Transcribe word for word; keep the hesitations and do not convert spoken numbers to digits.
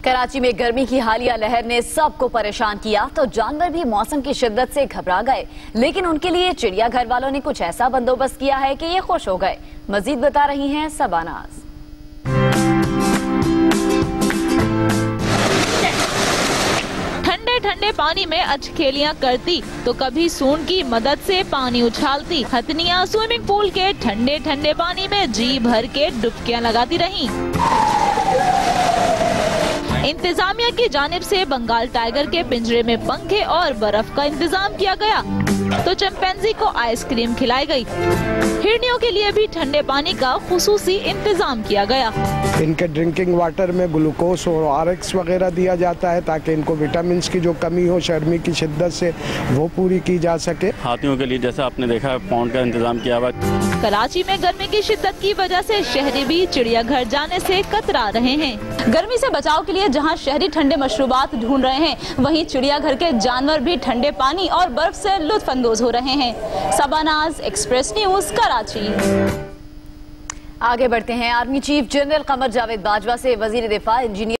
कराची में गर्मी की हालिया लहर ने सबको परेशान किया तो जानवर भी मौसम की शिद्दत से घबरा गए, लेकिन उनके लिए चिड़िया घर वालों ने कुछ ऐसा बंदोबस्त किया है कि ये खुश हो गए। मजीद बता रही हैं सबानाज। ठंडे ठंडे पानी में अचखेलियां करती तो कभी सूंड की मदद से पानी उछालती। हथनियां स्विमिंग पूल के ठंडे ठंडे पानी में जी भर के डुबकियां लगाती रहीं। इंतजामिया की जानिब से बंगाल टाइगर के पिंजरे में पंखे और बर्फ का इंतजाम किया गया तो चिंपैंजी को आइसक्रीम खिलाई गई। हिरनियों के लिए भी ठंडे पानी का खुसूसी इंतजाम किया गया। इनके ड्रिंकिंग वाटर में ग्लूकोज और आर एक्स वगैरह दिया जाता है ताकि इनको विटामिन की जो कमी हो गर्मी की शिद्दत से वो पूरी की जा सके। हाथियों के लिए जैसा आपने देखा है पौंड का इंतजाम किया हुआ। कराची में गर्मी की शिद्दत की वजह से शहरी भी चिड़िया घर जाने से कतरा रहे हैं। गर्मी से बचाव के लिए जहां शहरी ठंडे मशरूबात ढूंढ रहे हैं, वहीं चिड़िया घर के जानवर भी ठंडे पानी और बर्फ से लुत्फ अंदोज हो रहे हैं। Sabanaz, Express News, Karachi. आगे बढ़ते हैं। Army chief general Qamar Javed Bajwa से वजीर दिफा इंजीनियर